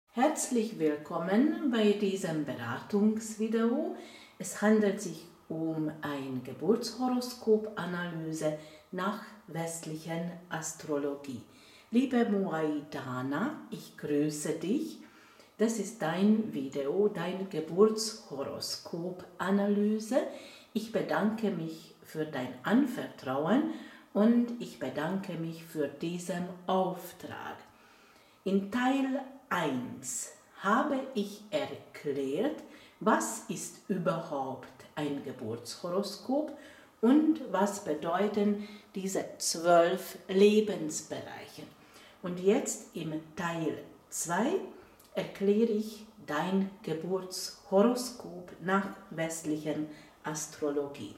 Herzlich willkommen bei diesem Beratungsvideo. Es handelt sich um eine Geburtshoroskop-Analyse nach westlichen Astrologie. Liebe Moaidana, ich grüße dich. Das ist dein Video, deine Geburtshoroskop-Analyse. Ich bedanke mich für dein Anvertrauen und ich bedanke mich für diesen Auftrag. In Teil 1 habe ich erklärt, was ist überhaupt ein Geburtshoroskop und was bedeuten diese 12 Lebensbereiche. Und jetzt im Teil 2 erkläre ich dein Geburtshoroskop nach westlicher Astrologie.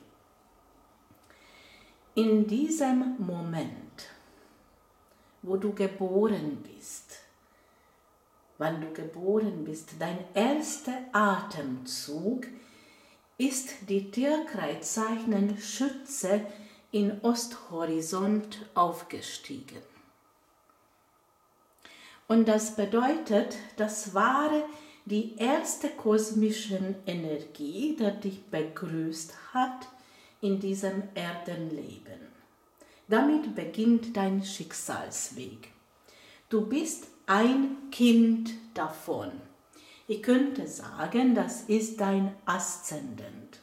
In diesem Moment, wo du geboren bist, wann du geboren bist, dein erster Atemzug ist die Tierkreiszeichen Schütze in Osthorizont aufgestiegen. Und das bedeutet, das war die erste kosmische Energie, die dich begrüßt hat in diesem Erdenleben. Damit beginnt dein Schicksalsweg. Du bist ein Kind davon. Ich könnte sagen, das ist dein Aszendent.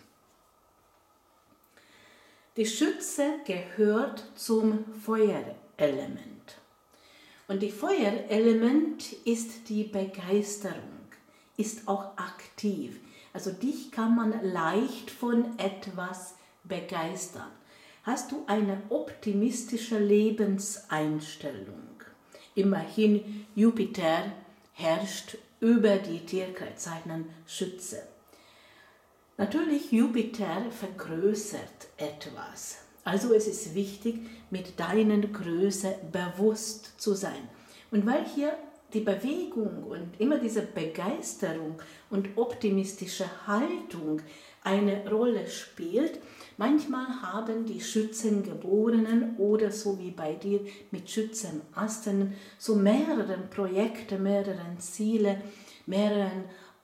Die Schütze gehört zum Feuerelement. Und die Feuerelement ist die Begeisterung, ist auch aktiv. Also dich kann man leicht von etwas begeistern. Hast du eine optimistische Lebenseinstellung? Immerhin, Jupiter herrscht über die Tierkreiszeichen Schütze. Natürlich, Jupiter vergrößert etwas. Also es ist wichtig, mit deiner Größe bewusst zu sein. Und weil hier die Bewegung und immer diese Begeisterung und optimistische Haltung eine Rolle spielt, manchmal haben die Schützengeborenen oder so wie bei dir mit Schützenasten so mehrere Projekte, mehrere Ziele, mehrere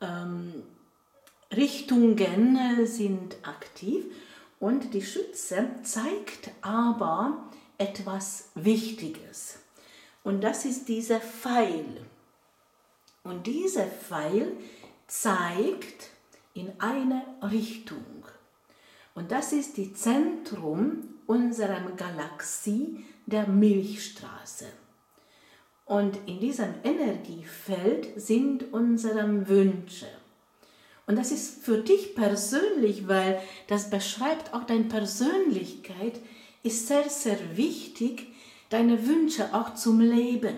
Richtungen sind aktiv und die Schütze zeigt aber etwas Wichtiges. Und das ist dieser Pfeil. Und dieser Pfeil zeigt in eine Richtung. Und das ist das Zentrum unserer Galaxie, der Milchstraße. Und in diesem Energiefeld sind unsere Wünsche. Und das ist für dich persönlich, weil das beschreibt auch deine Persönlichkeit, ist sehr, sehr wichtig, deine Wünsche auch zum Leben.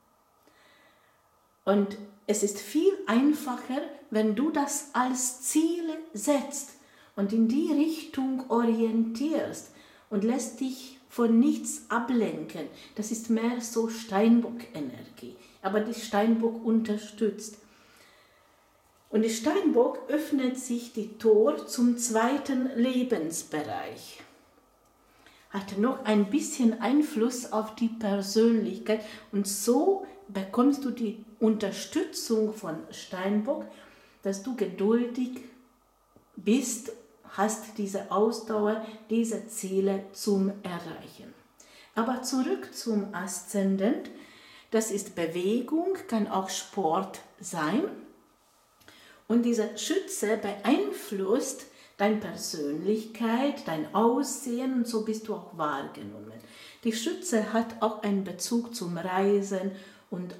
Und es ist viel einfacher, wenn du das als Ziel setzt und in die Richtung orientierst und lässt dich von nichts ablenken. Das ist mehr so Steinbock-Energie, aber die Steinbock unterstützt. Und die Steinbock öffnet sich die Tor zum zweiten Lebensbereich. Hat noch ein bisschen Einfluss auf die Persönlichkeit und so bekommst du die Unterstützung von Steinbock, dass du geduldig bist, hast diese Ausdauer, diese Ziele zum Erreichen. Aber zurück zum Aszendent, das ist Bewegung, kann auch Sport sein. Und dieser Schütze beeinflusst deine Persönlichkeit, dein Aussehen und so bist du auch wahrgenommen. Die Schütze hat auch einen Bezug zum Reisen und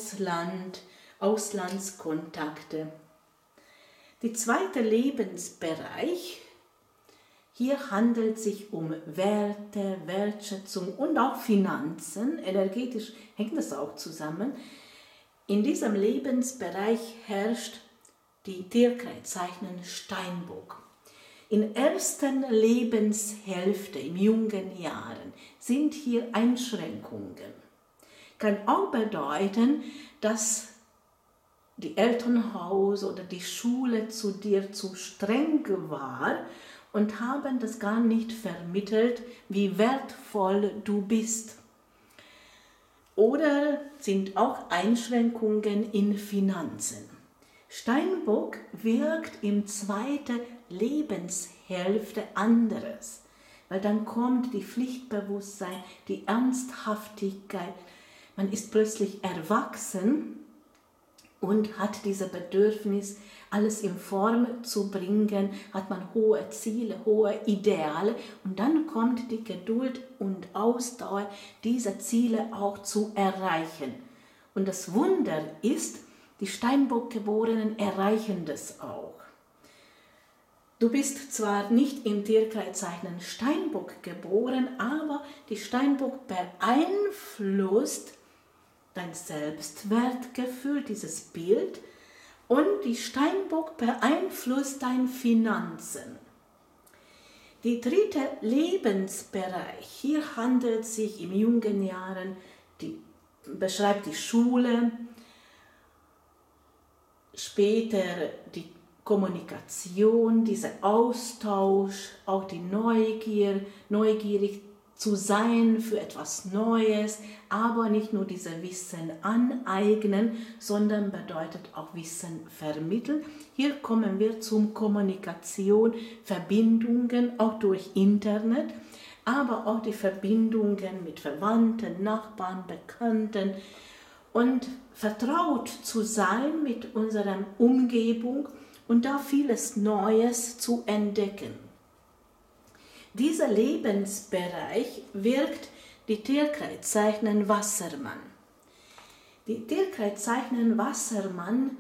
Auslandskontakte. Der zweite Lebensbereich, hier handelt es sich um Werte, Wertschätzung und auch Finanzen. Energetisch hängt das auch zusammen. In diesem Lebensbereich herrscht die Tierkreiszeichen Steinbock. In der ersten Lebenshälfte, in jungen Jahren, sind hier Einschränkungen. Kann auch bedeuten, dass die Elternhaus oder die Schule zu dir zu streng war und haben das gar nicht vermittelt, wie wertvoll du bist. Oder sind auch Einschränkungen in Finanzen. Steinbock wirkt im zweiten Lebenshälfte anderes, weil dann kommt die Pflichtbewusstsein, die Ernsthaftigkeit. Man ist plötzlich erwachsen und hat dieses Bedürfnis, alles in Form zu bringen, hat man hohe Ziele, hohe Ideale und dann kommt die Geduld und Ausdauer, diese Ziele auch zu erreichen. Und das Wunder ist, die Steinbock-Geborenen erreichen das auch. Du bist zwar nicht im Tierkreiszeichen Steinbock geboren, aber die Steinbock beeinflusst dein Selbstwertgefühl, dieses Bild, und die Steinbock beeinflusst deine Finanzen. Die dritte Lebensbereich, hier handelt es sich in jungen Jahren, beschreibt die Schule, später die Kommunikation, dieser Austausch, auch die Neugier, neugierig zu sein für etwas Neues, aber nicht nur dieses Wissen aneignen, sondern bedeutet auch Wissen vermitteln. Hier kommen wir zum Kommunikation, Verbindungen, auch durch Internet, aber auch die Verbindungen mit Verwandten, Nachbarn, Bekannten und vertraut zu sein mit unserer Umgebung und da vieles Neues zu entdecken. Dieser Lebensbereich wirkt die Tierkreiszeichen Wassermann. Die Tierkreiszeichen Wassermann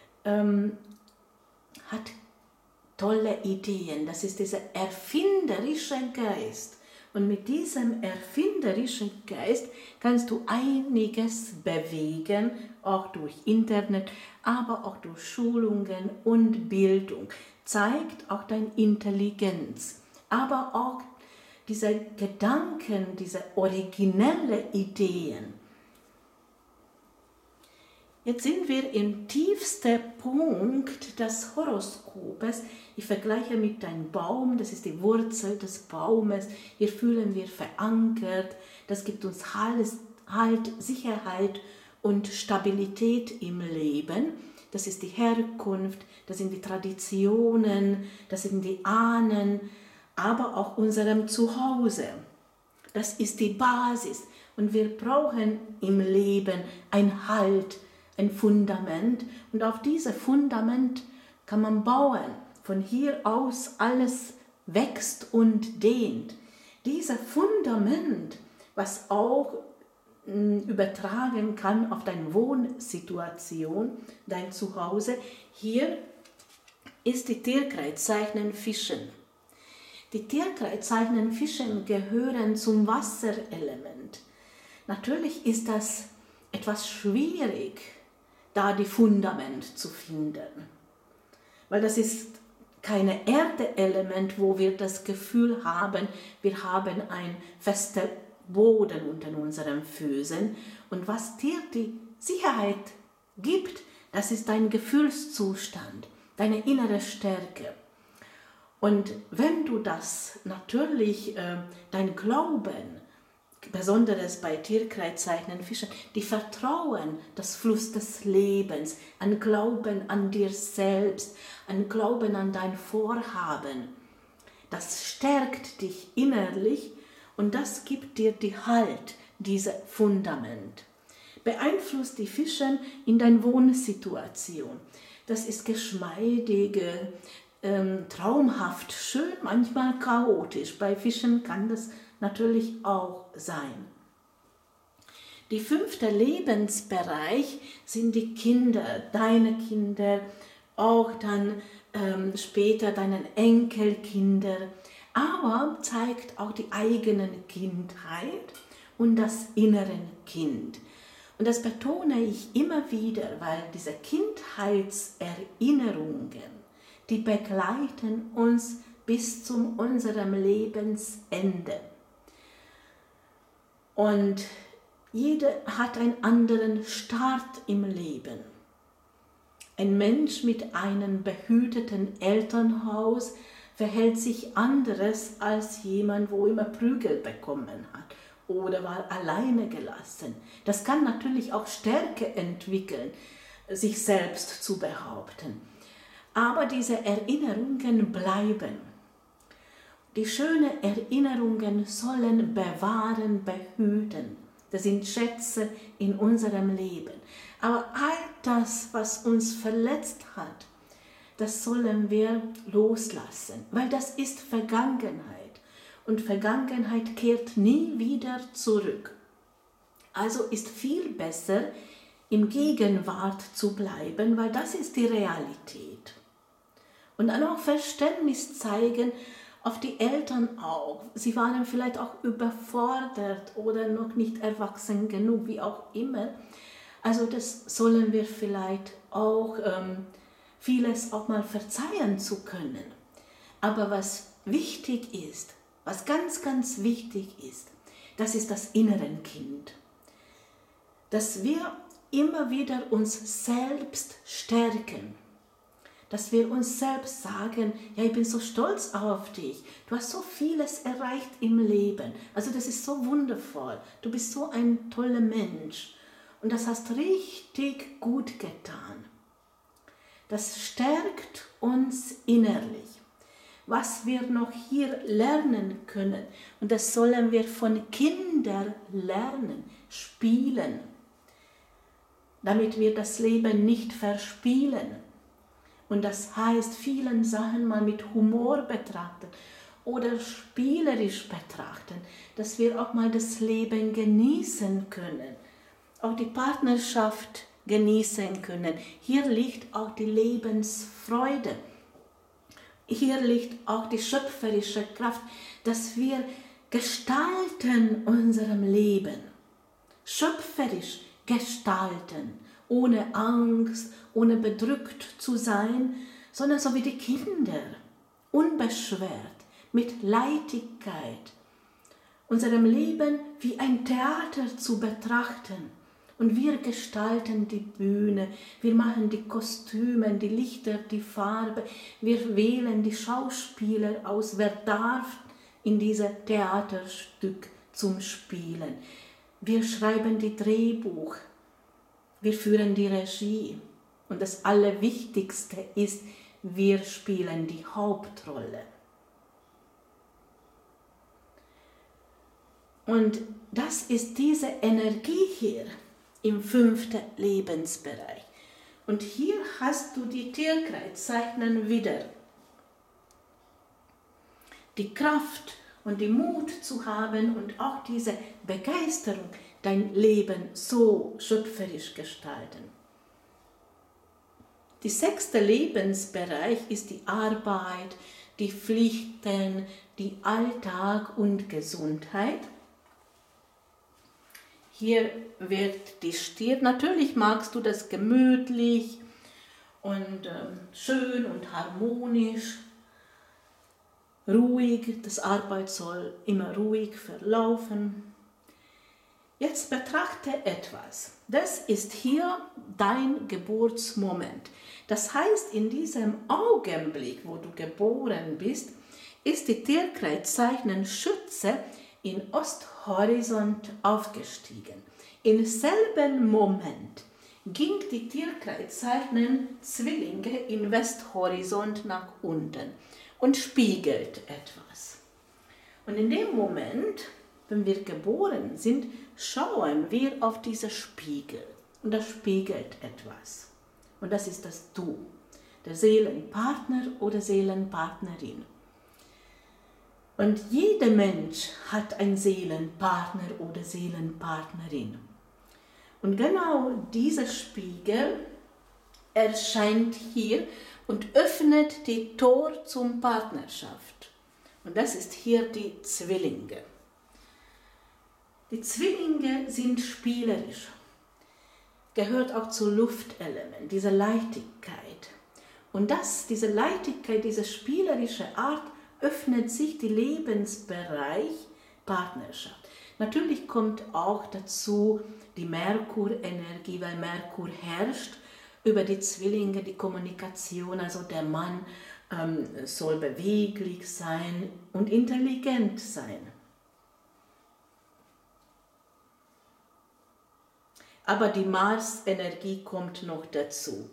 hat tolle Ideen. Das ist dieser erfinderische Geist. Und mit diesem erfinderischen Geist kannst du einiges bewegen, auch durch Internet, aber auch durch Schulungen und Bildung. Zeigt auch deine Intelligenz. Aber auch diese Gedanken, diese originellen Ideen. Jetzt sind wir im tiefsten Punkt des Horoskopes. Ich vergleiche mit einem Baum, das ist die Wurzel des Baumes. Hier fühlen wir verankert. Das gibt uns Halt, Sicherheit und Stabilität im Leben. Das ist die Herkunft, das sind die Traditionen, das sind die Ahnen, aber auch unserem Zuhause. Das ist die Basis und wir brauchen im Leben ein Halt, ein Fundament und auf dieses Fundament kann man bauen. Von hier aus alles wächst und dehnt. Dieses Fundament, was auch übertragen kann auf deine Wohnsituation, dein Zuhause, hier ist die Tierkreiszeichen Fischen. Die Tierkreiszeichen Fischen gehören zum Wasserelement. Natürlich ist das etwas schwierig, da die Fundament zu finden. Weil das ist kein Erdeelement, wo wir das Gefühl haben, wir haben einen festen Boden unter unseren Füßen. Und was dir die Sicherheit gibt, das ist dein Gefühlszustand, deine innere Stärke. Und wenn du das natürlich, dein Glauben, besonders bei Tierkreiszeichen Fischen, die Vertrauen, das Fluss des Lebens, ein Glauben an dir selbst, ein Glauben an dein Vorhaben, das stärkt dich innerlich und das gibt dir die Halt, dieses Fundament. Beeinflusst die Fische in deiner Wohnsituation. Das ist geschmeidig, traumhaft, schön, manchmal chaotisch. Bei Fischen kann das natürlich auch sein. Die 5. Lebensbereich sind die Kinder, deine Kinder, auch dann später deine Enkelkinder, aber zeigt auch die eigene Kindheit und das innere Kind. Und das betone ich immer wieder, weil diese Kindheitserinnerungen, die begleiten uns bis zu unserem Lebensende. Und jeder hat einen anderen Start im Leben. Ein Mensch mit einem behüteten Elternhaus verhält sich anderes als jemand, wo immer Prügel bekommen hat oder war alleine gelassen. Das kann natürlich auch Stärke entwickeln, sich selbst zu behaupten. Aber diese Erinnerungen bleiben. Die schönen Erinnerungen sollen bewahren, behüten. Das sind Schätze in unserem Leben. Aber all das, was uns verletzt hat, das sollen wir loslassen, weil das ist Vergangenheit. Und Vergangenheit kehrt nie wieder zurück. Also ist viel besser, im Gegenwart zu bleiben, weil das ist die Realität. Und dann auch Verständnis zeigen auf die Eltern auch. Sie waren vielleicht auch überfordert oder noch nicht erwachsen genug, wie auch immer. Also das sollen wir vielleicht auch vieles auch mal verzeihen zu können. Aber was wichtig ist, was ganz, ganz wichtig ist, das ist das innere Kind. Dass wir immer wieder uns selbst stärken. Dass wir uns selbst sagen, ja, ich bin so stolz auf dich. Du hast so vieles erreicht im Leben. Also das ist so wundervoll. Du bist so ein toller Mensch. Und das hast richtig gut getan. Das stärkt uns innerlich. Was wir noch hier lernen können, und das sollen wir von Kindern lernen, spielen, damit wir das Leben nicht verspielen. Und das heißt, vielen Sachen mal mit Humor betrachten oder spielerisch betrachten, dass wir auch mal das Leben genießen können, auch die Partnerschaft genießen können. Hier liegt auch die Lebensfreude. Hier liegt auch die schöpferische Kraft, dass wir gestalten unserem Leben, schöpferisch gestalten, ohne Angst, ohne bedrückt zu sein, sondern so wie die Kinder, unbeschwert, mit Leichtigkeit, unserem Leben wie ein Theater zu betrachten. Und wir gestalten die Bühne, wir machen die Kostüme, die Lichter, die Farbe, wir wählen die Schauspieler aus, wer darf in dieses Theaterstück zum Spielen. Wir schreiben die Drehbuch, wir führen die Regie und das Allerwichtigste ist, wir spielen die Hauptrolle. Und das ist diese Energie hier im 5. Lebensbereich. Und hier hast du die Tierkreiszeichen wieder. Die Kraft und die Mut zu haben und auch diese Begeisterung, dein Leben so schöpferisch gestalten. Der 6. Lebensbereich ist die Arbeit, die Pflichten, die Alltag und Gesundheit. Hier wird die Stier, natürlich magst du das gemütlich und schön und harmonisch, ruhig, das Arbeit soll immer ruhig verlaufen. Jetzt betrachte etwas, das ist hier dein Geburtsmoment. Das heißt, in diesem Augenblick, wo du geboren bist, ist die Tierkreiszeichen Schütze in Osthorizont aufgestiegen. Im selben Moment ging die Tierkreiszeichen Zwillinge in Westhorizont nach unten und spiegelt etwas. Und in dem Moment, wenn wir geboren sind, schauen wir auf diesen Spiegel und das spiegelt etwas. Und das ist das Du, der Seelenpartner oder Seelenpartnerin. Und jeder Mensch hat einen Seelenpartner oder Seelenpartnerin. Und genau dieser Spiegel erscheint hier und öffnet die Tor zum Partnerschaft. Und das ist hier die Zwillinge. Die Zwillinge sind spielerisch, gehört auch zu Luftelement, diese Leichtigkeit. Und diese Leichtigkeit, diese spielerische Art, öffnet sich die Lebensbereich Partnerschaft. Natürlich kommt auch dazu die Merkur-Energie, weil Merkur herrscht über die Zwillinge, die Kommunikation, also der Mann soll beweglich sein und intelligent sein. aber die Mars-Energie kommt noch dazu.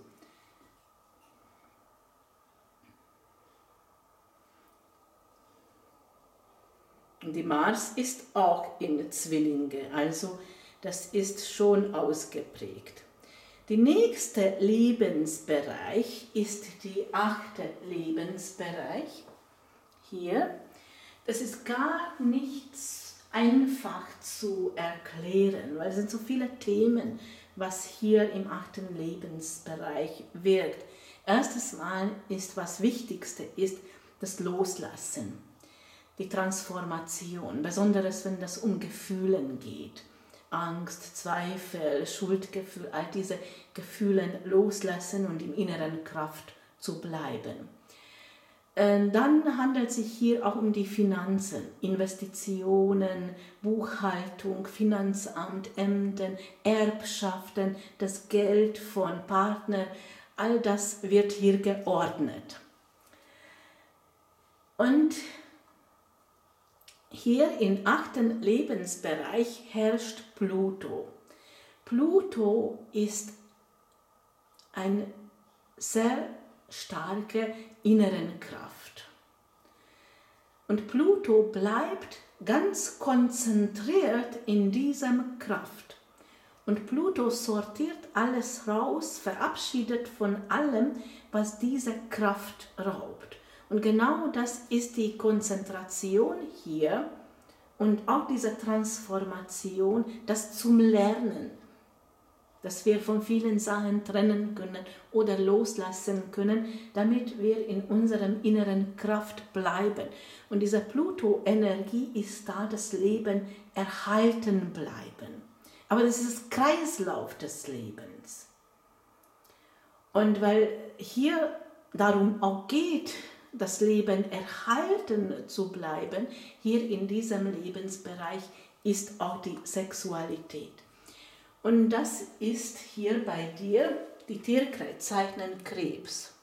Und die Mars ist auch in Zwillinge, also das ist schon ausgeprägt. Der nächste Lebensbereich ist die 8. Lebensbereich. Hier, das ist gar nicht einfach zu erklären, weil es sind so viele Themen, was hier im 8. Lebensbereich wirkt. Erstes Mal ist, was Wichtigste ist, das Loslassen, die Transformation, besonders wenn das um Gefühlen geht. Angst, Zweifel, Schuldgefühl, all diese Gefühle loslassen und im inneren Kraft zu bleiben. Dann handelt es sich hier auch um die Finanzen, Investitionen, Buchhaltung, Finanzamt, Ämter, Erbschaften, das Geld von Partnern, all das wird hier geordnet. Und hier im 8. Lebensbereich herrscht Pluto. Pluto ist eine sehr starke innere Kraft. Und Pluto bleibt ganz konzentriert in diesem Kraft. Und Pluto sortiert alles raus, verabschiedet von allem, was diese Kraft raubt. Und genau das ist die Konzentration hier und auch diese Transformation, das zum Lernen, dass wir von vielen Sachen trennen können oder loslassen können, damit wir in unserem inneren Kraft bleiben. Und diese Pluto-Energie ist da, das Leben erhalten bleiben. Aber das ist das Kreislauf des Lebens. Und weil hier darum auch geht, das Leben erhalten zu bleiben, hier in diesem Lebensbereich ist auch die Sexualität. Und das ist hier bei dir die Tierkreiszeichen Krebs.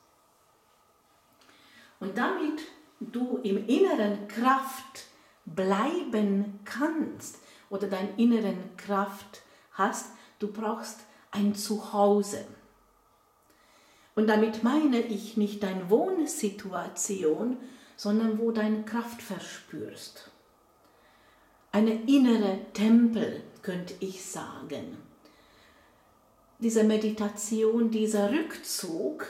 Und damit du im inneren Kraft bleiben kannst oder deine inneren Kraft hast, du brauchst ein Zuhause. Und damit meine ich nicht deine Wohnsituation, sondern wo deine Kraft verspürst. Eine innere Tempel, könnte ich sagen. Diese Meditation, dieser Rückzug,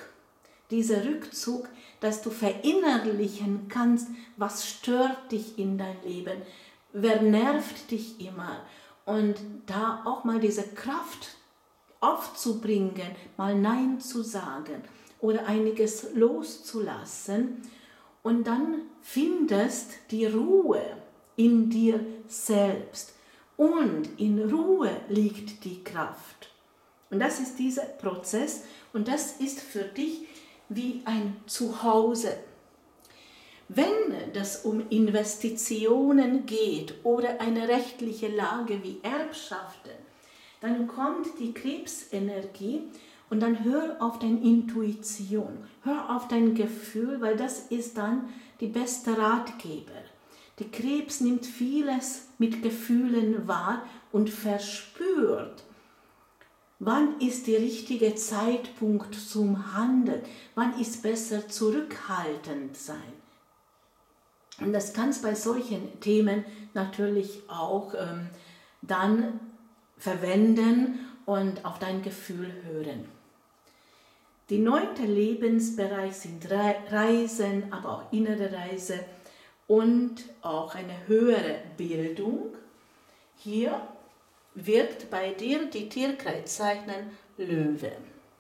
dass du verinnerlichen kannst, was stört dich in dein Leben, wer nervt dich immer. Und da auch mal diese Kraft aufzubringen, mal Nein zu sagen oder einiges loszulassen. Und dann findest die Ruhe in dir selbst. Und in Ruhe liegt die Kraft. Und das ist dieser Prozess und das ist für dich wie ein Zuhause. Wenn das um Investitionen geht oder eine rechtliche Lage wie Erbschaften, dann kommt die Krebsenergie und dann hör auf deine Intuition, hör auf dein Gefühl, weil das ist dann die beste Ratgeber. Die Krebs nimmt vieles mit Gefühlen wahr und verspürt, wann ist der richtige Zeitpunkt zum Handeln, wann ist besser zurückhaltend sein. Und das kannst bei solchen Themen natürlich auch dann verwenden und auf dein Gefühl hören. Die 9. Lebensbereich sind Reisen, aber auch innere Reise und auch eine höhere Bildung. Hier wirkt bei dir die Tierkreiszeichen Löwe.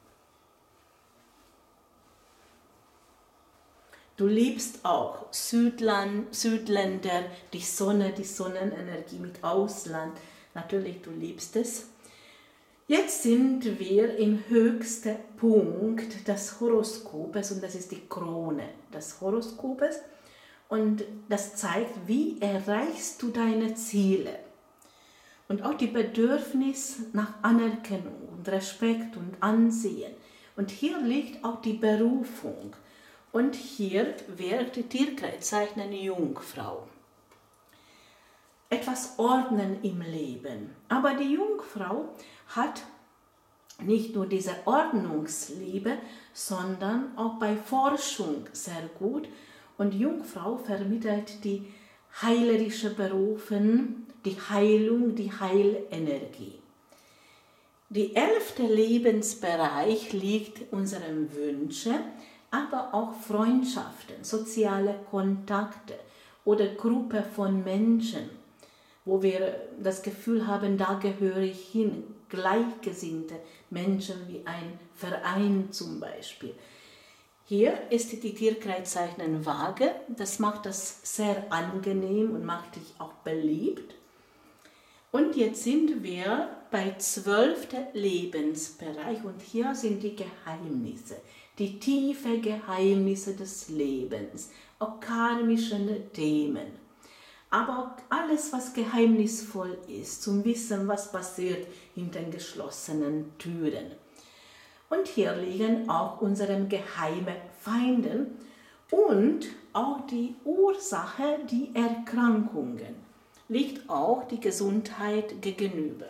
Du liebst auch Südländer, die Sonne, die Sonnenenergie mit Ausland. Natürlich, du liebst es. Jetzt sind wir im höchsten Punkt des Horoskopes und das ist die Krone des Horoskopes. Und das zeigt, wie erreichst du deine Ziele. Und auch die Bedürfnis nach Anerkennung und Respekt und Ansehen. Und hier liegt auch die Berufung. Und hier wirkt die Tierkreiszeichen Jungfrau. Etwas ordnen im Leben. Aber die Jungfrau hat nicht nur diese Ordnungsliebe, sondern auch bei Forschung sehr gut. Und Jungfrau vermittelt die heilerische Berufen, die Heilung, die Heilenergie. Die 11. Lebensbereich liegt unseren Wünschen, aber auch Freundschaften, soziale Kontakte oder Gruppe von Menschen, wo wir das Gefühl haben, da gehöre ich hin, gleichgesinnte Menschen wie ein Verein zum Beispiel. Hier ist die Tierkreiszeichen Waage, das macht das sehr angenehm und macht dich auch beliebt. Und jetzt sind wir bei 12. Lebensbereich und hier sind die Geheimnisse, die tiefen Geheimnisse des Lebens, auch karmische Themen. Aber auch alles, was geheimnisvoll ist, zum Wissen, was passiert hinter den geschlossenen Türen. Und hier liegen auch unsere geheimen Feinde und auch die Ursache, die Erkrankungen, liegt auch die Gesundheit gegenüber.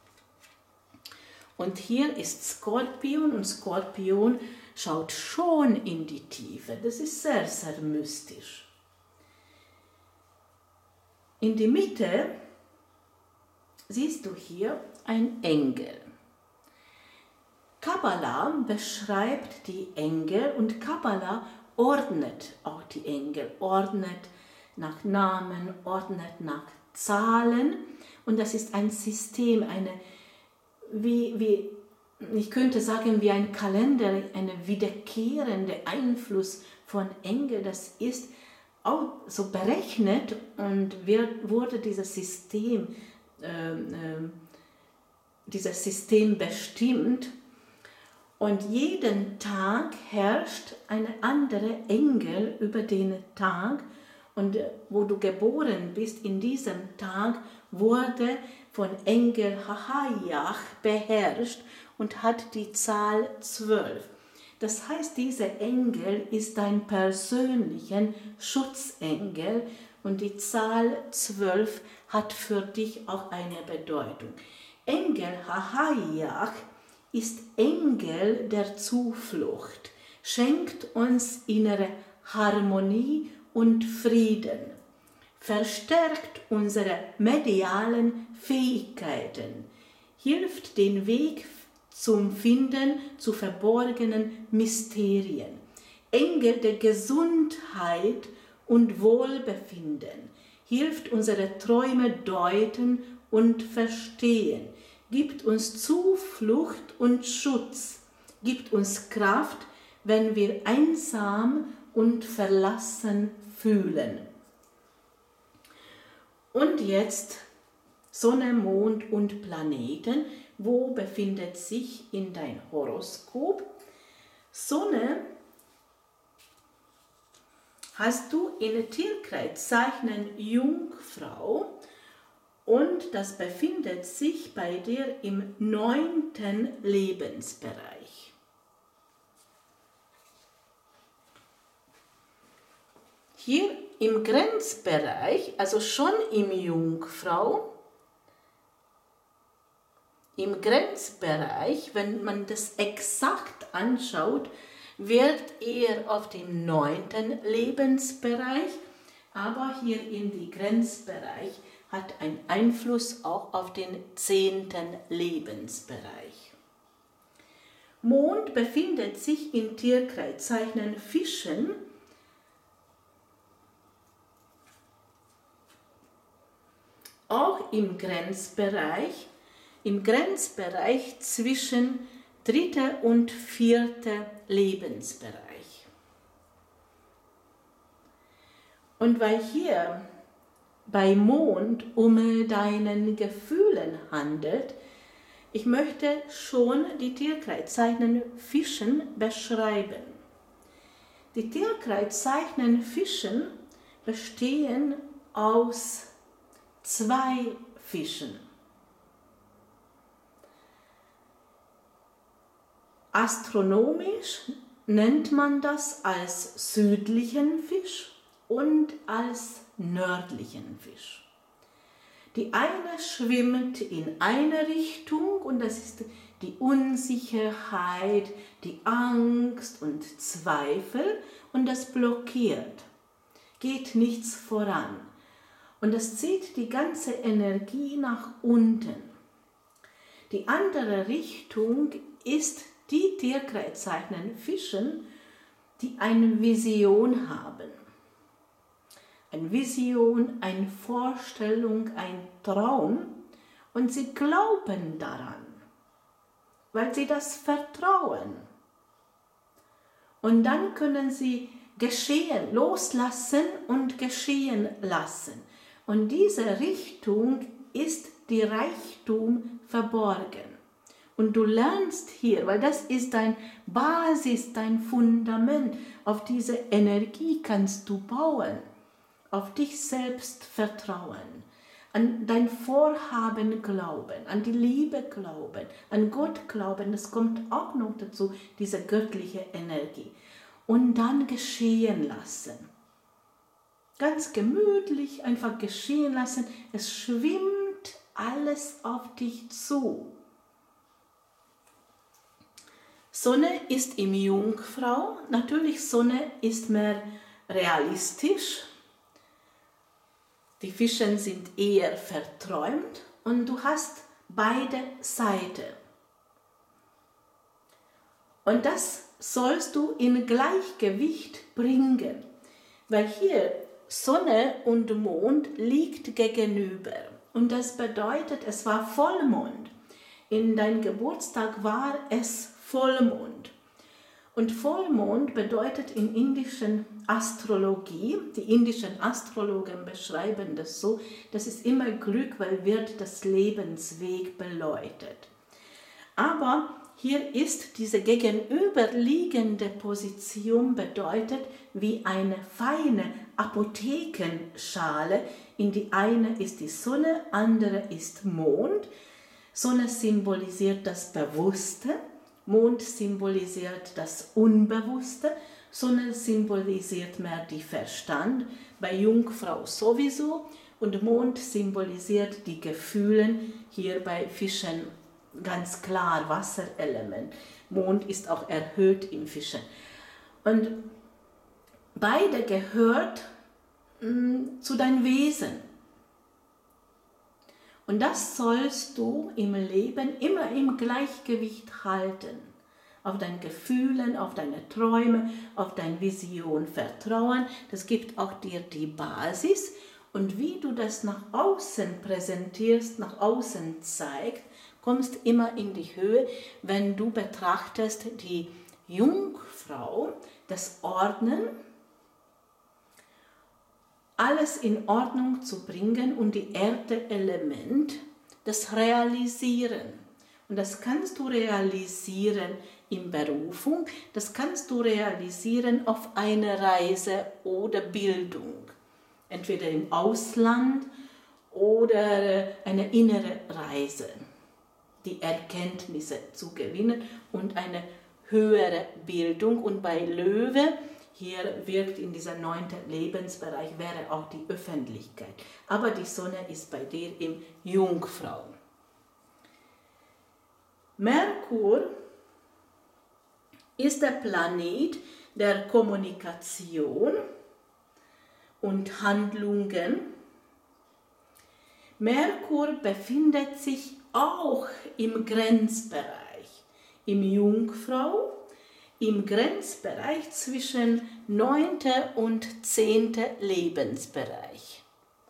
Und hier ist Skorpion und Skorpion schaut schon in die Tiefe. Das ist sehr, sehr mystisch. In die Mitte siehst du hier einen Engel. Kabbala beschreibt die Engel und Kabbala ordnet auch die Engel, ordnet nach Namen, ordnet nach Zahlen und das ist ein System, ich könnte sagen, wie ein Kalender, eine wiederkehrende Einfluss von Engel, das ist auch so berechnet und wurde dieses System bestimmt. Und jeden Tag herrscht eine andere Engel über den Tag. Und wo du geboren bist, in diesem Tag wurde von Engel Hahayach beherrscht und hat die Zahl 12. Das heißt, dieser Engel ist dein persönlicher Schutzengel und die Zahl 12 hat für dich auch eine Bedeutung. Engel Hahayach ist Engel der Zuflucht, schenkt uns innere Harmonie und Frieden, verstärkt unsere medialen Fähigkeiten, hilft den Weg zum Finden zu verborgenen Mysterien, Engel der Gesundheit und Wohlbefinden, hilft unsere Träume deuten und verstehen, gibt uns Zuflucht und Schutz, gibt uns Kraft, wenn wir einsam und verlassen fühlen. Und jetzt Sonne, Mond und Planeten. Wo befindet sich in dein Horoskop? Sonne hast du in Tierkreiszeichen Jungfrau und das befindet sich bei dir im 9. Lebensbereich. Hier im Grenzbereich, also schon im Jungfrau, im Grenzbereich, wenn man das exakt anschaut, wird er auf dem 9. Lebensbereich, aber hier in die Grenzbereich hat einen Einfluss auch auf den 10. Lebensbereich. Mond befindet sich in Tierkreiszeichen Fischen, auch im Grenzbereich zwischen 3. und 4. Lebensbereich. Und weil hier bei Mond um deinen Gefühlen handelt, ich möchte schon die Tierkreiszeichen Fischen beschreiben. Die Tierkreiszeichen Fischen bestehen aus 2 Fischen. Astronomisch nennt man das als südlichen Fisch und als nördlichen Fisch. Die eine schwimmt in eine Richtung und das ist die Unsicherheit, die Angst und Zweifel und das blockiert, geht nichts voran und das zieht die ganze Energie nach unten. Die andere Richtung ist die Tierkreiszeichen Fischen, die eine Vision haben. Eine Vision, eine Vorstellung, ein Traum und sie glauben daran, weil sie das vertrauen. Und dann können sie geschehen, loslassen und geschehen lassen. Und diese Richtung ist die Reichtum verborgen. Und du lernst hier, weil das ist dein Basis, dein Fundament, auf diese Energie kannst du bauen, auf dich selbst vertrauen, an dein Vorhaben glauben, an die Liebe glauben, an Gott glauben, das kommt auch noch dazu, diese göttliche Energie. Und dann geschehen lassen. Ganz gemütlich einfach geschehen lassen, es schwimmt alles auf dich zu. Sonne ist im Jungfrau, natürlich Sonne ist mehr realistisch, die Fische sind eher verträumt und du hast beide Seiten. Und das sollst du in Gleichgewicht bringen, weil hier Sonne und Mond liegt gegenüber und das bedeutet, es war Vollmond. In deinem Geburtstag war es Vollmond. Und Vollmond bedeutet in indischen Astrologie, die indischen Astrologen beschreiben das so, das ist immer Glück, weil wird das Lebensweg beleuchtet. Aber hier ist diese gegenüberliegende Position bedeutet wie eine feine Apothekenschale. In die eine ist die Sonne, andere ist Mond. Sonne symbolisiert das Bewusste. Mond symbolisiert das Unbewusste, Sonne symbolisiert mehr die Verstand, bei Jungfrau sowieso und Mond symbolisiert die Gefühle, hier bei Fischen ganz klar Wasserelement. Mond ist auch erhöht im Fischen. Und beide gehört zu deinem Wesen. Und das sollst du im Leben immer im Gleichgewicht halten. Auf deine Gefühle, auf deine Träume, auf deine Vision vertrauen. Das gibt auch dir die Basis. Und wie du das nach außen präsentierst, nach außen zeigst, kommst immer in die Höhe, wenn du betrachtest die Jungfrau, das Ordnen, alles in Ordnung zu bringen und die Erde-Element, das Realisieren. Und das kannst du realisieren in Berufung, das kannst du realisieren auf eine Reise oder Bildung. Entweder im Ausland oder eine innere Reise, die Erkenntnisse zu gewinnen und eine höhere Bildung. Und bei Löwe, hier wirkt in dieser 9. Lebensbereich, wäre auch die Öffentlichkeit. Aber die Sonne ist bei dir im Jungfrau. Merkur ist der Planet der Kommunikation und Handlungen. Merkur befindet sich auch im Grenzbereich, im Jungfrau, im Grenzbereich zwischen 9. und 10. Lebensbereich.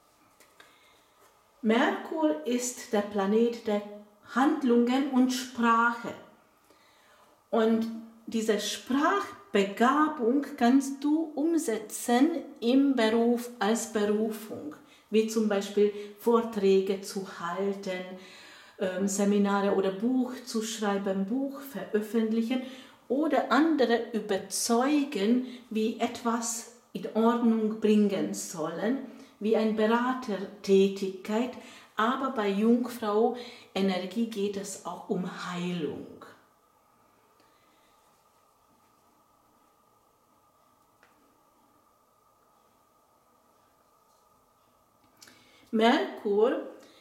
Merkur ist der Planet der Handlungen und Sprache. Und diese Sprachbegabung kannst du umsetzen im Beruf als Berufung, wie zum Beispiel Vorträge zu halten, Seminare oder Buch zu schreiben, Buch veröffentlichen oder andere überzeugen, wie etwas in Ordnung bringen sollen, wie eine Beratertätigkeit. Aber bei Jungfrau Energie geht es auch um Heilung. Merkur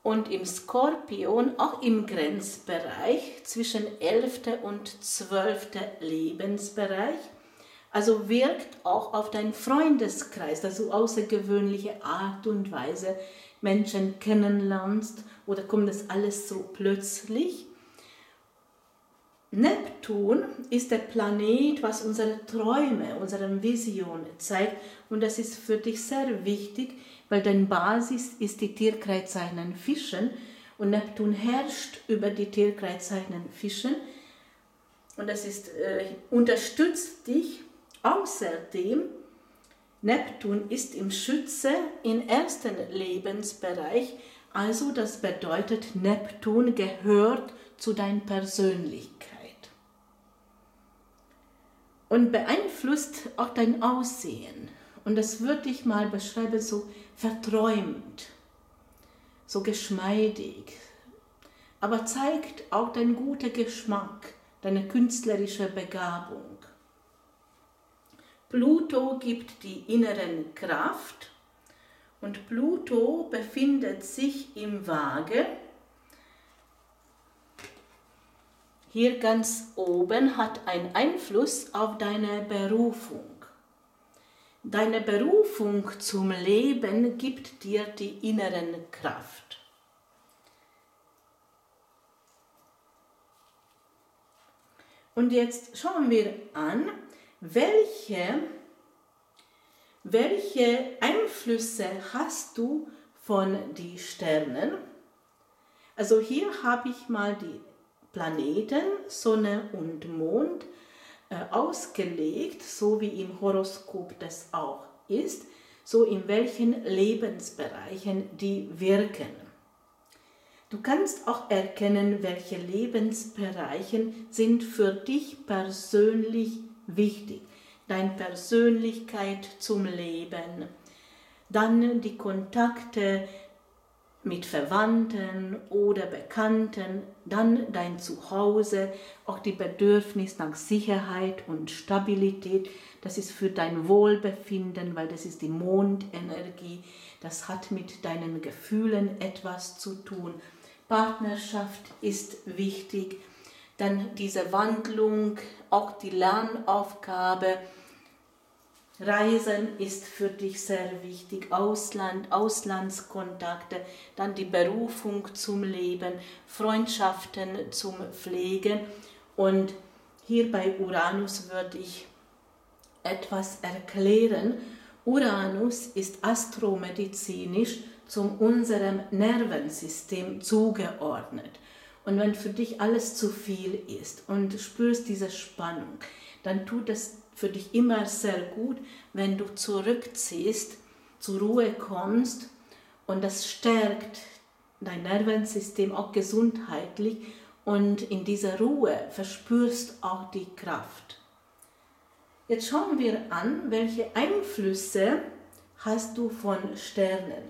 und im Skorpion auch im Grenzbereich zwischen 11. und 12. Lebensbereich. Also wirkt auch auf deinen Freundeskreis, dass du außergewöhnliche Art und Weise Menschen kennenlernst, oder kommt das alles so plötzlich? Neptun ist der Planet, was unsere Träume, unsere Vision zeigt, und das ist für dich sehr wichtig, weil deine Basis ist die Tierkreiszeichen Fischen und Neptun herrscht über die Tierkreiszeichen Fischen und das unterstützt dich. Außerdem, Neptun ist im Schütze im 1. Lebensbereich, also das bedeutet, Neptun gehört zu deiner Persönlichkeit und beeinflusst auch dein Aussehen. Und das würde ich mal beschreiben, so verträumt, so geschmeidig, aber zeigt auch deinen guten Geschmack, deine künstlerische Begabung. Pluto gibt die inneren Kraft und Pluto befindet sich im Waage. Hier ganz oben hat einen Einfluss auf deine Berufung. Deine Berufung zum Leben gibt dir die inneren Kraft. Und jetzt schauen wir an, welche Einflüsse hast du von den Sternen? Also hier habe ich mal die Planeten, Sonne und Mond ausgelegt, so wie im Horoskop das auch ist, so in welchen Lebensbereichen die wirken. Du kannst auch erkennen, welche Lebensbereiche sind für dich persönlich wichtig. Deine Persönlichkeit zum Leben, dann die Kontakte mit Verwandten oder Bekannten, dann dein Zuhause, auch die Bedürfnis nach Sicherheit und Stabilität, das ist für dein Wohlbefinden, weil das ist die Mondenergie, das hat mit deinen Gefühlen etwas zu tun. Partnerschaft ist wichtig, dann diese Wandlung, auch die Lernaufgabe. Reisen ist für dich sehr wichtig, Auslandskontakte, dann die Berufung zum Leben, Freundschaften zum Pflegen. Und hier bei Uranus würde ich etwas erklären. Uranus ist astromedizinisch zu unserem Nervensystem zugeordnet. Und wenn für dich alles zu viel ist und du spürst diese Spannung, dann tut es für dich immer sehr gut, wenn du zurückziehst, zur Ruhe kommst, und das stärkt dein Nervensystem auch gesundheitlich, und in dieser Ruhe verspürst auch die Kraft. Jetzt schauen wir an, welche Einflüsse hast du von Sternen.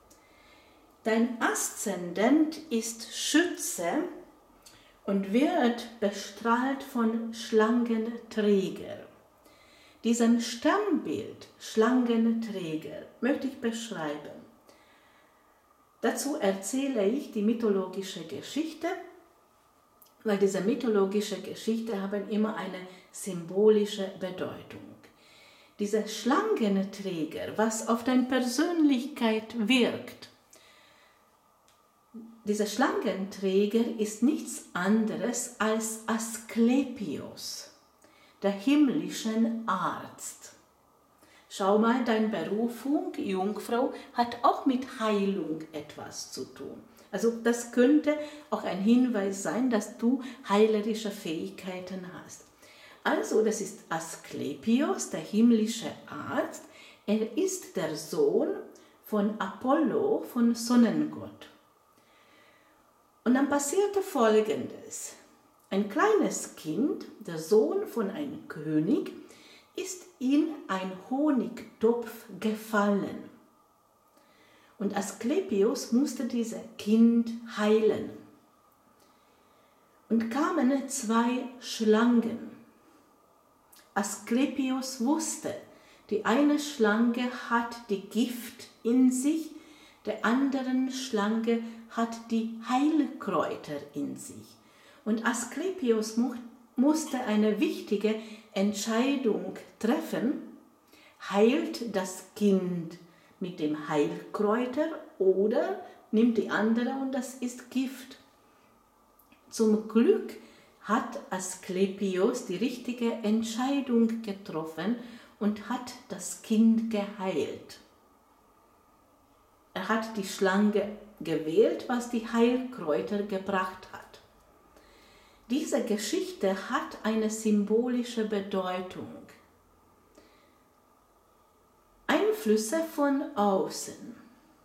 Dein Aszendent ist Schütze und wird bestrahlt von Schlangenträger. Diesen Sternbild, Schlangenträger, möchte ich beschreiben. Dazu erzähle ich die mythologische Geschichte, weil diese mythologische Geschichte haben immer eine symbolische Bedeutung. Dieser Schlangenträger, was auf deine Persönlichkeit wirkt, dieser Schlangenträger ist nichts anderes als Asklepios, der himmlischen Arzt. Schau mal, deine Berufung, Jungfrau, hat auch mit Heilung etwas zu tun. Also das könnte auch ein Hinweis sein, dass du heilerische Fähigkeiten hast. Also das ist Asklepios, der himmlische Arzt. Er ist der Sohn von Apollo, von Sonnengott. Und dann passierte Folgendes. Ein kleines Kind, der Sohn von einem König, ist in ein Honigtopf gefallen. Und Asklepios musste dieses Kind heilen. Und kamen 2 Schlangen. Asklepios wusste, die eine Schlange hat die Gift in sich, der anderen Schlange hat die Heilkräuter in sich. Und Asklepios musste eine wichtige Entscheidung treffen: Heilt das Kind mit dem Heilkräuter oder nimmt die andere und das ist Gift? Zum Glück hat Asklepios die richtige Entscheidung getroffen und hat das Kind geheilt. Er hat die Schlange gewählt, was die Heilkräuter gebracht hat. Diese Geschichte hat eine symbolische Bedeutung. Einflüsse von außen.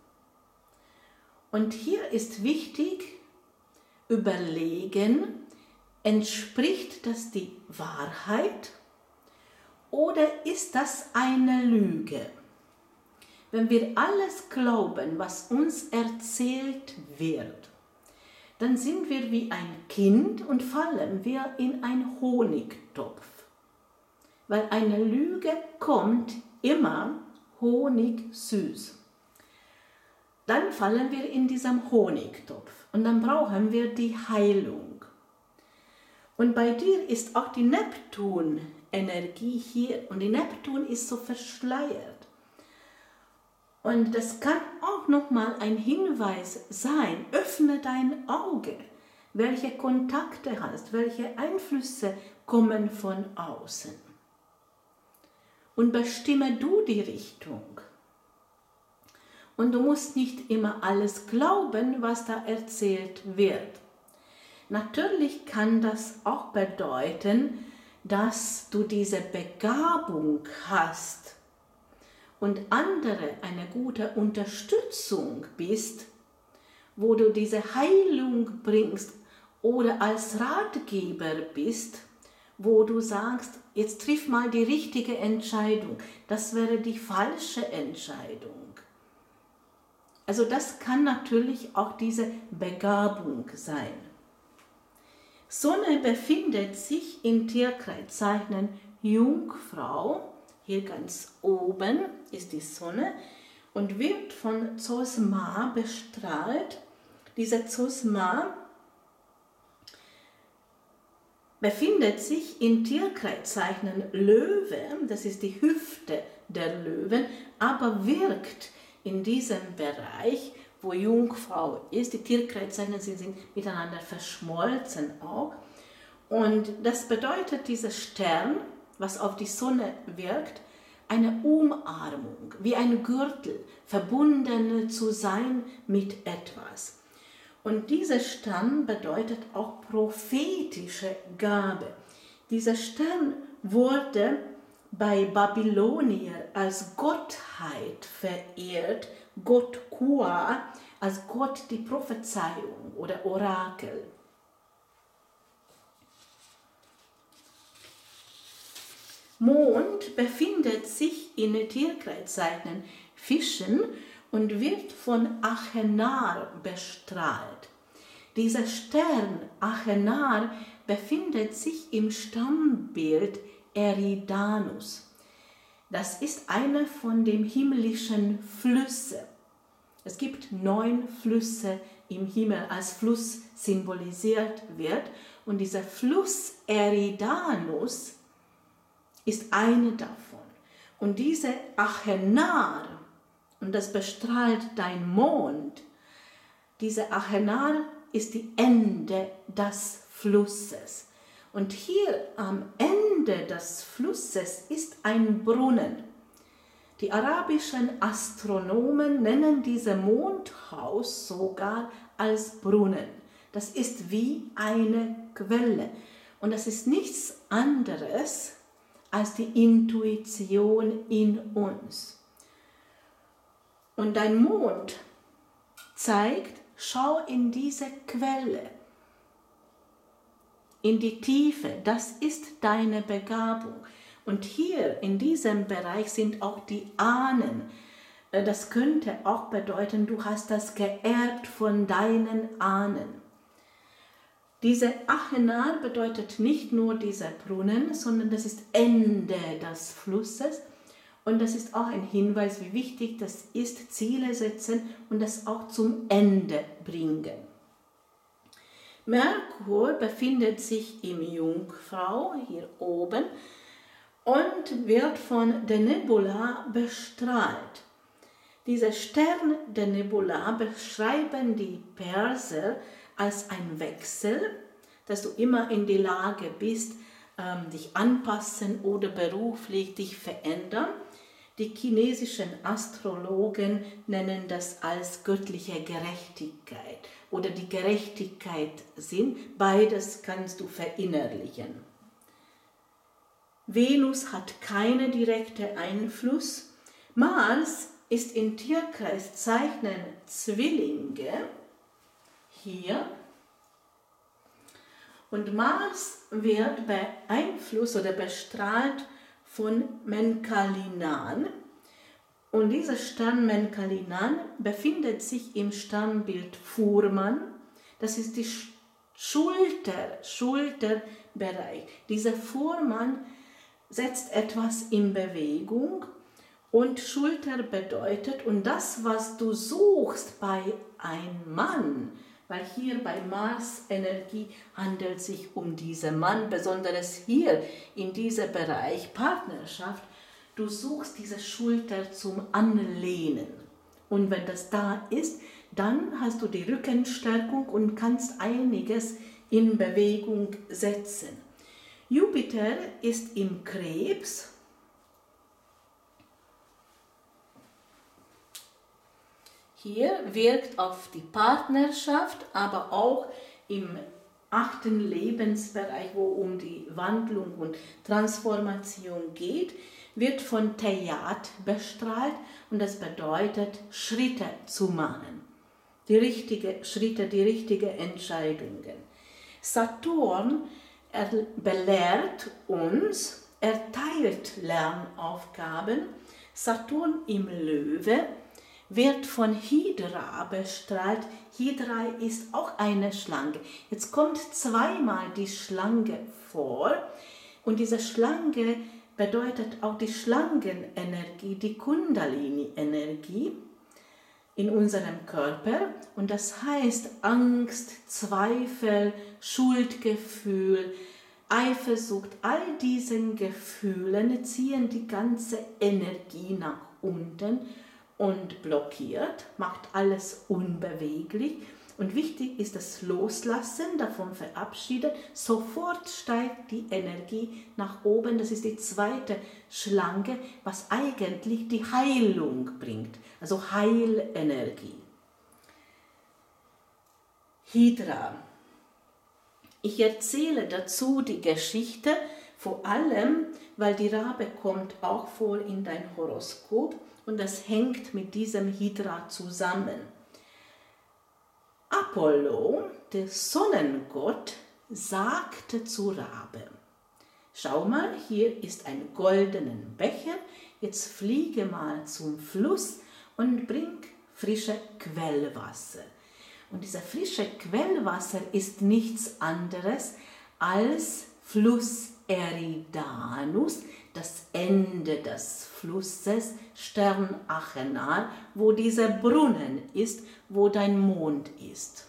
Und hier ist wichtig, überlegen, entspricht das die Wahrheit oder ist das eine Lüge? Wenn wir alles glauben, was uns erzählt wird, dann sind wir wie ein Kind und fallen wir in einen Honigtopf. Weil eine Lüge kommt immer honigsüß. Dann fallen wir in diesem Honigtopf und dann brauchen wir die Heilung. Und bei dir ist auch die Neptun-Energie hier und die Neptun ist so verschleiert. Und das kann auch nochmal ein Hinweis sein: Öffne dein Auge, welche Kontakte hast, welche Einflüsse kommen von außen. Und bestimme du die Richtung. Und du musst nicht immer alles glauben, was da erzählt wird. Natürlich kann das auch bedeuten, dass du diese Begabung hast und andere eine gute Unterstützung bist, wo du diese Heilung bringst oder als Ratgeber bist, wo du sagst, jetzt triff mal die richtige Entscheidung, das wäre die falsche Entscheidung. Also das kann natürlich auch diese Begabung sein. Sonne befindet sich in Tierkreiszeichen Jungfrau. Hier ganz oben ist die Sonne und wird von Zosma bestrahlt. Diese Zosma befindet sich in Tierkreiszeichen Löwe, das ist die Hüfte der Löwen, aber wirkt in diesem Bereich, wo Jungfrau ist. Die Tierkreiszeichen sind miteinander verschmolzen auch. Und das bedeutet, dieser Stern, was auf die Sonne wirkt, eine Umarmung, wie ein Gürtel, verbunden zu sein mit etwas. Und dieser Stern bedeutet auch prophetische Gabe. Dieser Stern wurde bei Babylonier als Gottheit verehrt, Gott Kua, als Gott die Prophezeiung oder Orakel. Mond befindet sich in Tierkreiszeichen Fischen und wird von Achenar bestrahlt. Dieser Stern Achenar befindet sich im Stammbild Eridanus. Das ist einer von den himmlischen Flüssen. Es gibt 9 Flüsse im Himmel, als Fluss symbolisiert wird. Und dieser Fluss Eridanus ist eine davon. Und diese Achenar, und das bestrahlt dein Mond, diese Achenar ist die Ende des Flusses. Und hier am Ende des Flusses ist ein Brunnen. Die arabischen Astronomen nennen dieses Mondhaus sogar als Brunnen. Das ist wie eine Quelle. Und das ist nichts anderes als die Intuition in uns. Und dein Mond zeigt, schau in diese Quelle, in die Tiefe, das ist deine Begabung. Und hier in diesem Bereich sind auch die Ahnen. Das könnte auch bedeuten, du hast das geerbt von deinen Ahnen. Diese Achenar bedeutet nicht nur dieser Brunnen, sondern das ist Ende des Flusses. Und das ist auch ein Hinweis, wie wichtig das ist, Ziele setzen und das auch zum Ende bringen. Merkur befindet sich im Jungfrau, hier oben, und wird von der Nebula bestrahlt. Diese Sterne der Nebula beschreiben die Perser als ein Wechsel, dass du immer in die Lage bist, dich anpassen oder beruflich dich verändern. Die chinesischen Astrologen nennen das als göttliche Gerechtigkeit oder die Gerechtigkeit Sinn. Beides kannst du verinnerlichen. Venus hat keinen direkten Einfluss. Mars ist in Tierkreiszeichen Zwillinge, hier. Und Mars wird beeinflusst oder bestrahlt von Menkalinan. Und dieser Stern Menkalinan befindet sich im Sternbild Fuhrmann. Das ist die Schulterbereich. Dieser Fuhrmann setzt etwas in Bewegung und Schulter bedeutet, und das, was du suchst bei einem Mann, weil hier bei Mars Energie handelt es sich um diesen Mann, besonders hier in diesem Bereich Partnerschaft, du suchst diese Schulter zum Anlehnen. Und wenn das da ist, dann hast du die Rückenstärkung und kannst einiges in Bewegung setzen. Jupiter ist im Krebs. Hier wirkt auf die Partnerschaft, aber auch im 8. Lebensbereich, wo um die Wandlung und Transformation geht, wird von Teyat bestrahlt und das bedeutet, Schritte zu machen. Die richtigen Schritte, die richtigen Entscheidungen. Saturn belehrt uns, erteilt Lernaufgaben. Saturn im Löwe wird von Hydra bestrahlt. Hydra ist auch eine Schlange. Jetzt kommt zweimal die Schlange vor und diese Schlange bedeutet auch die Schlangenenergie, die Kundalini-Energie in unserem Körper. Und das heißt Angst, Zweifel, Schuldgefühl, Eifersucht, all diesen Gefühlen ziehen die ganze Energie nach unten und blockiert, macht alles unbeweglich. Und wichtig ist das Loslassen, davon verabschieden. Sofort steigt die Energie nach oben. Das ist die zweite Schlange, was eigentlich die Heilung bringt, also Heilenergie. Hydra. Ich erzähle dazu die Geschichte, vor allem, weil die Rabe kommt auch vor in dein Horoskop und das hängt mit diesem Hydra zusammen. Apollo, der Sonnengott, sagte zu Rabe: Schau mal, hier ist ein goldener Becher, jetzt fliege mal zum Fluss und bring frische Quellwasser. Und dieser frische Quellwasser ist nichts anderes als Fluss Eridanus, das Ende des Flusses, Stern Achenar, wo dieser Brunnen ist, wo dein Mond ist.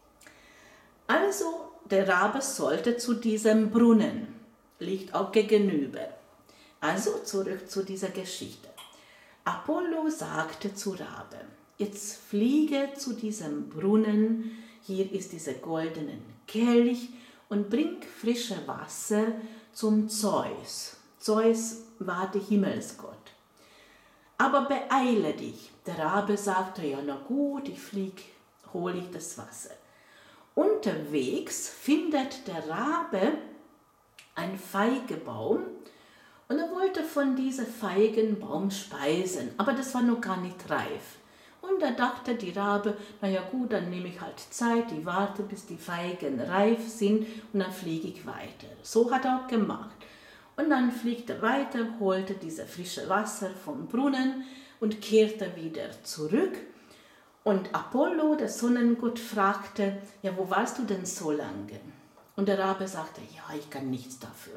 Also der Rabe sollte zu diesem Brunnen, liegt auch gegenüber. Also zurück zu dieser Geschichte. Apollo sagte zu Rabe: Jetzt fliege zu diesem Brunnen, hier ist dieser goldene Kelch und bring frische Wasser zum Zeus. Zeus war der Himmelsgott. Aber beeile dich. Der Rabe sagte: Ja, na gut, hole ich das Wasser. Unterwegs findet der Rabe einen Feigenbaum und er wollte von diesem Feigenbaum speisen, aber das war noch gar nicht reif. Und da dachte die Rabe: Na ja gut, dann nehme ich halt Zeit, ich warte, bis die Feigen reif sind und dann fliege ich weiter. So hat er auch gemacht. Und dann fliegt er weiter, holte dieses frische Wasser vom Brunnen und kehrte wieder zurück. Und Apollo, der Sonnengott, fragte: Ja, wo warst du denn so lange? Und der Rabe sagte: Ja, ich kann nichts dafür.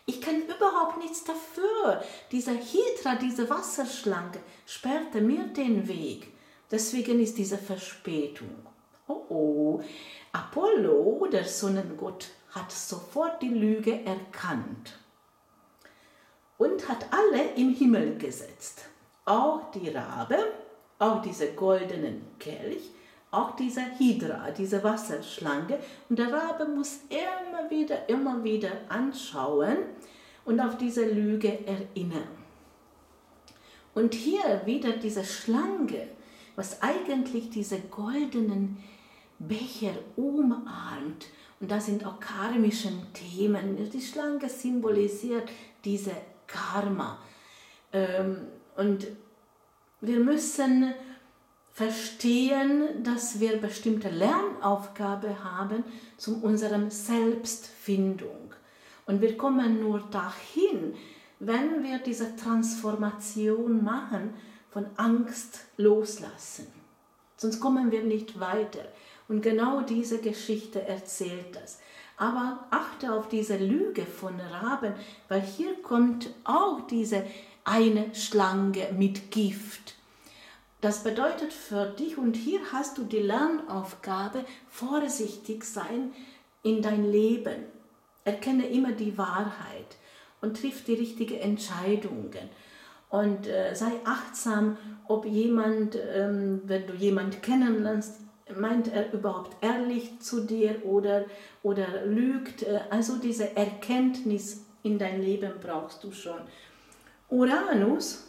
Ich kann überhaupt nichts dafür. Dieser Hydra, diese Wasserschlange, sperrte mir den Weg. Deswegen ist diese Verspätung. Oh oh, Apollo, der Sonnengott, hat sofort die Lüge erkannt und hat alle im Himmel gesetzt. Auch die Rabe, auch diese goldenen Kelch, auch diese Hydra, diese Wasserschlange. Und der Rabe muss immer wieder anschauen und auf diese Lüge erinnern. Und hier wieder diese Schlange, was eigentlich diese goldenen Becher umarmt. Und das sind auch karmischen Themen. Die Schlange symbolisiert diese Karma. Und wir müssen verstehen, dass wir bestimmte Lernaufgabe haben zu unserer Selbstfindung. Und wir kommen nur dahin, wenn wir diese Transformation machen, von Angst loslassen. Sonst kommen wir nicht weiter. Und genau diese Geschichte erzählt das. Aber achte auf diese Lüge von Raben, weil hier kommt auch diese eine Schlange mit Gift. Das bedeutet für dich, und hier hast du die Lernaufgabe, vorsichtig sein in dein Leben. Erkenne immer die Wahrheit und triff die richtigen Entscheidungen. Und sei achtsam, ob jemand, wenn du jemanden kennenlernst, meint er überhaupt ehrlich zu dir oder lügt. Also diese Erkenntnis in dein Leben brauchst du schon. Uranus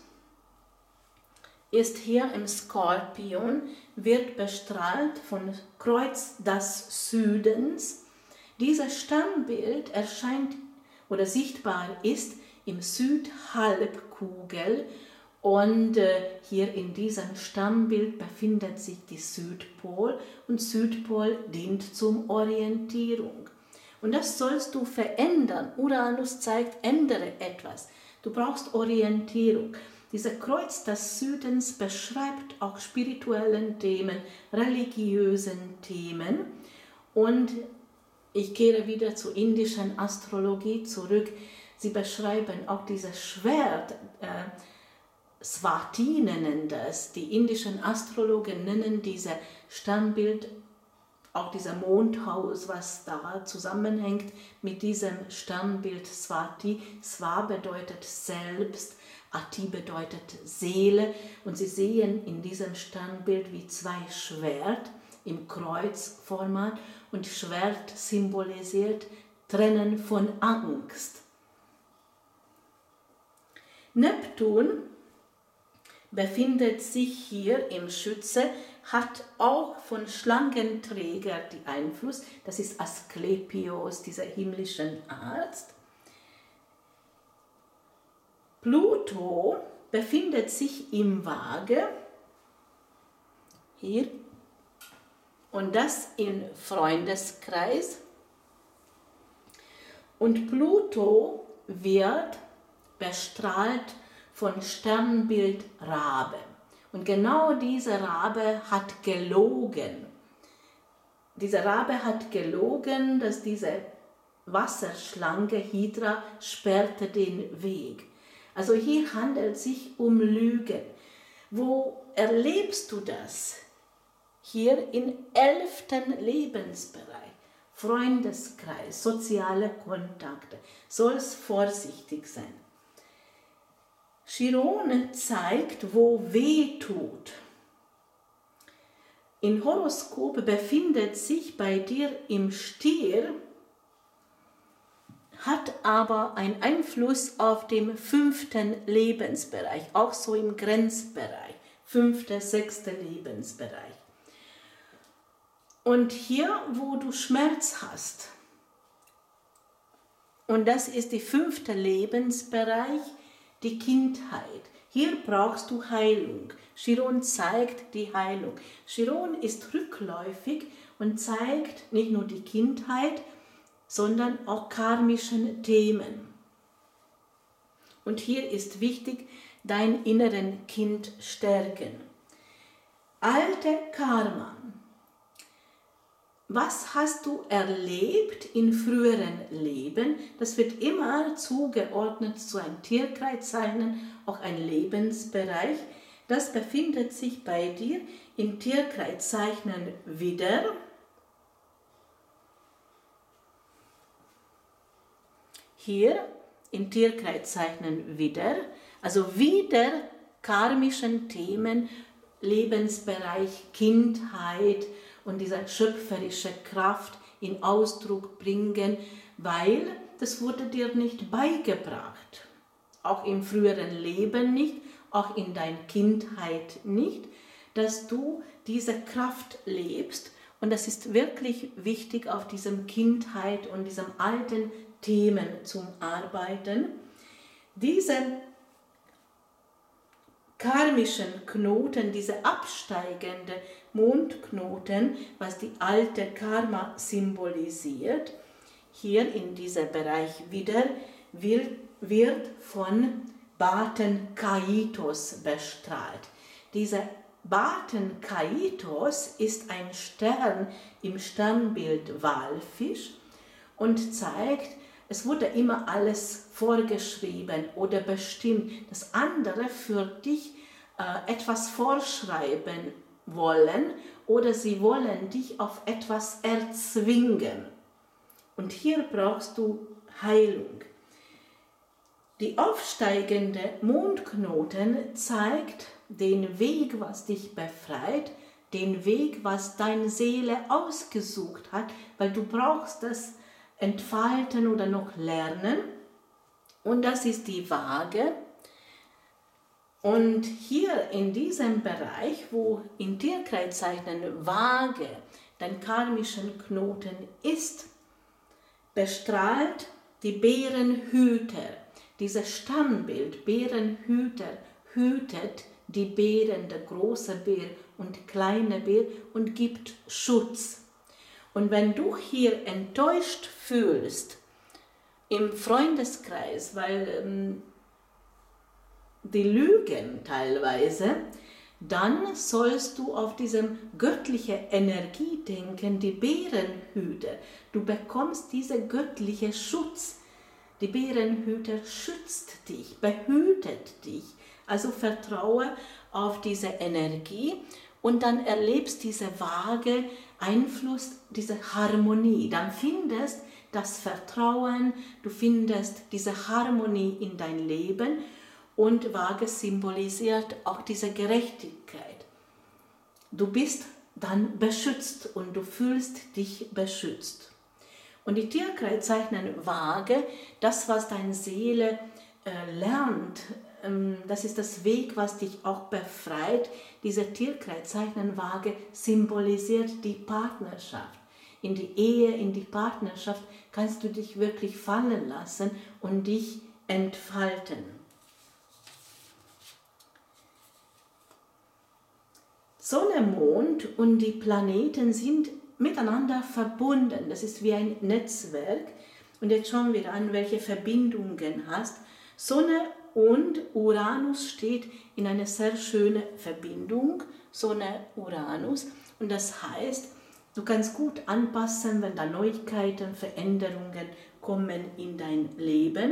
ist hier im Skorpion, wird bestrahlt vom Kreuz des Südens. Dieses Sternbild erscheint oder sichtbar ist im Südhalbkugel und hier in diesem Sternbild befindet sich die Südpol und Südpol dient zur Orientierung. Und das sollst du verändern. Uranus zeigt, ändere etwas. Du brauchst Orientierung. Dieser Kreuz des Südens beschreibt auch spirituellen Themen, religiösen Themen. Und ich kehre wieder zur indischen Astrologie zurück. Sie beschreiben auch dieses Schwert, Swati nennen das. Die indischen Astrologen nennen dieses Sternbild, auch dieser Mondhaus, was da zusammenhängt mit diesem Sternbild Swati. Swa bedeutet selbst, Ati bedeutet Seele. Und sie sehen in diesem Sternbild wie zwei Schwert im Kreuzformat. Und Schwert symbolisiert Trennen von Angst. Neptun befindet sich hier im Schütze, hat auch von Schlangenträger den Einfluss. Das ist Asklepios, dieser himmlische Arzt. Pluto befindet sich im Waage, hier, und das im Freundeskreis. Und Pluto wird bestrahlt von Sternbild Rabe. Und genau diese Rabe hat gelogen. Diese Rabe hat gelogen, dass diese Wasserschlange Hydra sperrte den Weg. Also hier handelt es sich um Lügen. Wo erlebst du das? Hier im 11. Lebensbereich. Freundeskreis, soziale Kontakte. Sollst vorsichtig sein. Chiron zeigt, wo weh tut. Im Horoskop befindet sich bei dir im Stier, hat aber einen Einfluss auf den 5. Lebensbereich, auch so im Grenzbereich, 5., 6. Lebensbereich. Und hier, wo du Schmerz hast, und das ist der 5. Lebensbereich, die Kindheit. Hier brauchst du Heilung. Chiron zeigt die Heilung. Chiron ist rückläufig und zeigt nicht nur die Kindheit, sondern auch karmische Themen. Und hier ist wichtig, dein inneren Kind stärken. Alte Karma was hast du erlebt in früheren Leben? Das wird immer zugeordnet zu einem Tierkreiszeichen, auch ein Lebensbereich. Das befindet sich bei dir im Tierkreiszeichen Widder. Hier im Tierkreiszeichen Widder, also wieder karmischen Themen, Lebensbereich, Kindheit und diese schöpferische Kraft in Ausdruck bringen, weil das wurde dir nicht beigebracht. Auch im früheren Leben nicht, auch in deiner Kindheit nicht, dass du diese Kraft lebst. Und das ist wirklich wichtig, auf diesem Kindheit und diesem alten Themen zum Arbeiten. Diese karmischen Knoten, diese absteigende Mondknoten, was die alte Karma symbolisiert, hier in diesem Bereich wieder, wird von Baten Kaitos bestrahlt. Dieser Baten Kaitos ist ein Stern im Sternbild Walfisch und zeigt, es wurde immer alles vorgeschrieben oder bestimmt, dass andere für dich etwas vorschreiben wollen oder sie wollen dich auf etwas erzwingen. Und hier brauchst du Heilung. Die aufsteigende Mondknoten zeigt den Weg, was dich befreit, den Weg, was deine Seele ausgesucht hat, weil du brauchst das entfalten oder noch lernen. Und das ist die Waage. Und hier in diesem Bereich, wo in Tierkreiszeichen Waage dein karmischen Knoten ist, bestrahlt die Bärenhüter. Dieses Sternbild, Bärenhüter, hütet die Bären, der große Bär und kleine Bär und gibt Schutz. Und wenn du hier enttäuscht fühlst im Freundeskreis, weil die lügen teilweise, dann sollst du auf diese göttliche Energie denken, die Bärenhüter. Du bekommst diesen göttlichen Schutz. Die Bärenhüter schützt dich, behütet dich. Also vertraue auf diese Energie und dann erlebst diese Waage Einfluss, diese Harmonie. Dann findest das Vertrauen, du findest diese Harmonie in dein Leben und Waage symbolisiert auch diese Gerechtigkeit. Du bist dann beschützt und du fühlst dich beschützt. Und die Tierkreiszeichen Waage, das, was deine Seele lernt, das ist das Weg, was dich auch befreit. Diese Tierkreiszeichen Waage symbolisiert die Partnerschaft. In die Ehe, in die Partnerschaft kannst du dich wirklich fallen lassen und dich entfalten. Sonne, Mond und die Planeten sind miteinander verbunden. Das ist wie ein Netzwerk. Und jetzt schauen wir an, welche Verbindungen hast. Sonne und Uranus steht in einer sehr schönen Verbindung. Sonne, Uranus. Und das heißt, du kannst gut anpassen, wenn da Neuigkeiten, Veränderungen kommen in dein Leben.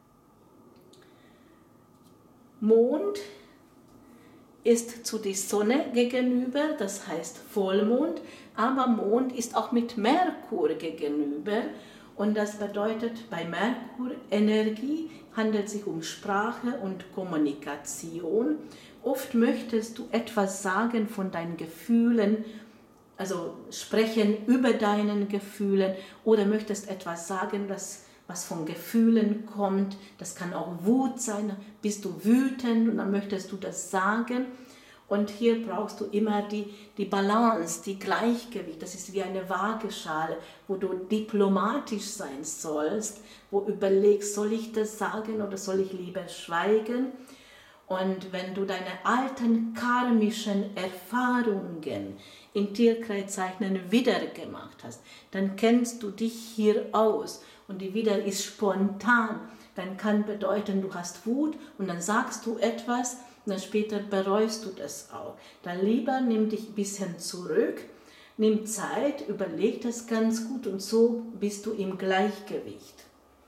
Mond ist zu der Sonne gegenüber, das heißt Vollmond, aber Mond ist auch mit Merkur gegenüber und das bedeutet, bei Merkur Energie handelt es sich um Sprache und Kommunikation. Oft möchtest du etwas sagen von deinen Gefühlen, also sprechen über deinen Gefühlen oder möchtest etwas sagen, was von Gefühlen kommt. Das kann auch Wut sein, bist du wütend und dann möchtest du das sagen. Und hier brauchst du immer die Balance, die Gleichgewicht. Das ist wie eine Waageschale, wo du diplomatisch sein sollst, wo du überlegst, soll ich das sagen oder soll ich lieber schweigen? Und wenn du deine alten karmischen Erfahrungen in Tierkreiszeichen wieder gemacht hast, dann kennst du dich hier aus. Und die Widder ist spontan. Dann kann bedeuten, du hast Wut und dann sagst du etwas und dann später bereust du das auch. Dann lieber nimm dich ein bisschen zurück, Nimm Zeit, überleg das ganz gut und so bist du im Gleichgewicht.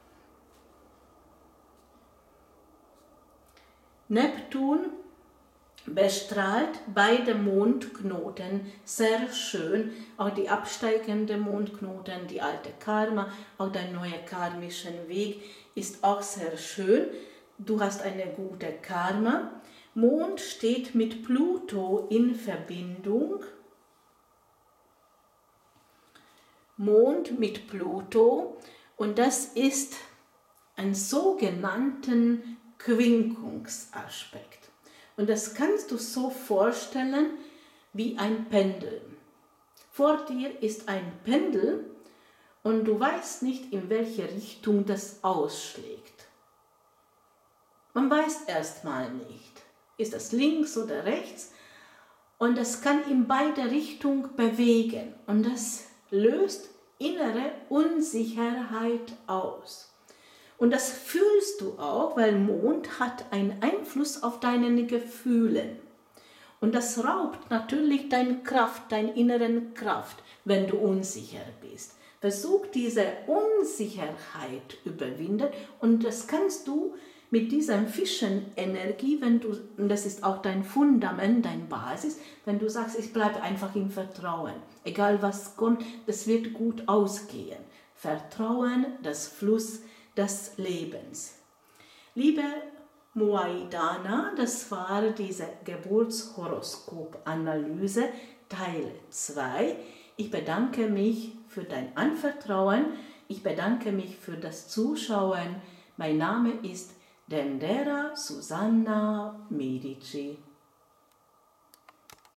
Neptun bestrahlt beide Mondknoten sehr schön, auch die absteigenden Mondknoten, die alte Karma, auch dein neuer karmischen Weg ist auch sehr schön. Du hast eine gute Karma. Mond steht mit Pluto in Verbindung. Mond mit Pluto und das ist ein sogenannten Quinkungsaspekt. Und das kannst du so vorstellen wie ein Pendel. Vor dir ist ein Pendel und du weißt nicht, in welche Richtung das ausschlägt. Man weiß erstmal nicht, ist das links oder rechts, und das kann in beide Richtungen bewegen und das löst innere Unsicherheit aus. Und das fühlst du auch, weil Mond hat einen Einfluss auf deine Gefühle. Und das raubt natürlich deine Kraft, deine inneren Kraft, wenn du unsicher bist. Versuch diese Unsicherheit überwinden und das kannst du mit dieser Fischenenergie, und das ist auch dein Fundament, deine Basis, wenn du sagst, ich bleibe einfach im Vertrauen, egal was kommt, das wird gut ausgehen. Vertrauen, das Fluss des Lebens. Liebe Moaidana, das war diese Geburtshoroskop-Analyse Teil 2. Ich bedanke mich für dein Anvertrauen. Ich bedanke mich für das Zuschauen. Mein Name ist Dendera Susanna Medici.